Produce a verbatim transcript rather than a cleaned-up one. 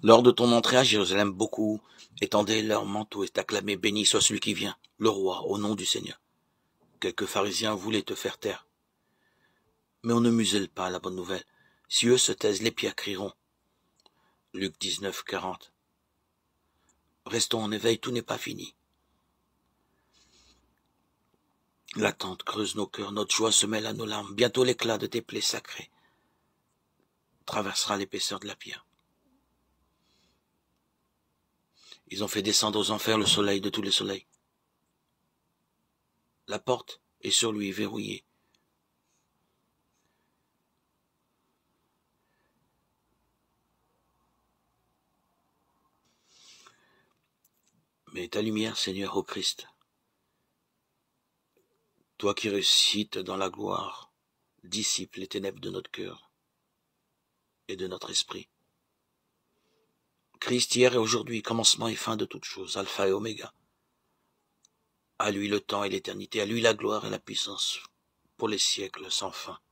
Lors de ton entrée à Jérusalem, beaucoup étendaient leurs manteaux et acclamaient « Béni soit celui qui vient, le roi, au nom du Seigneur ». Quelques pharisiens voulaient te faire taire. Mais on ne muselle pas la bonne nouvelle. Si eux se taisent, les pierres crieront. Luc dix-neuf, quarante. Restons en éveil, tout n'est pas fini. L'attente creuse nos cœurs, notre joie se mêle à nos larmes. Bientôt l'éclat de tes plaies sacrées traversera l'épaisseur de la pierre. Ils ont fait descendre aux enfers le soleil de tous les soleils. La porte est sur lui verrouillée. Mais ta lumière, Seigneur, ô Christ, toi qui récites dans la gloire, dissipe les ténèbres de notre cœur et de notre esprit. Christ, hier et aujourd'hui, commencement et fin de toutes choses, alpha et oméga. À lui le temps et l'éternité, à lui la gloire et la puissance, pour les siècles sans fin.